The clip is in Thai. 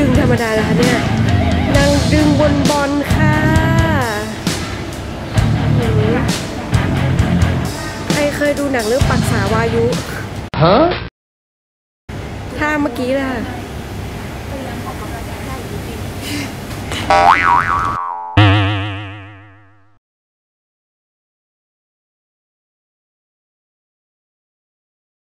ดึงธรรมดาแล้วเนี่ยนางดึงบนบอลค่ะใครเคยดูหนังเรื่องปักษาวายุฮะท่าเมื่อกี้ล่ะ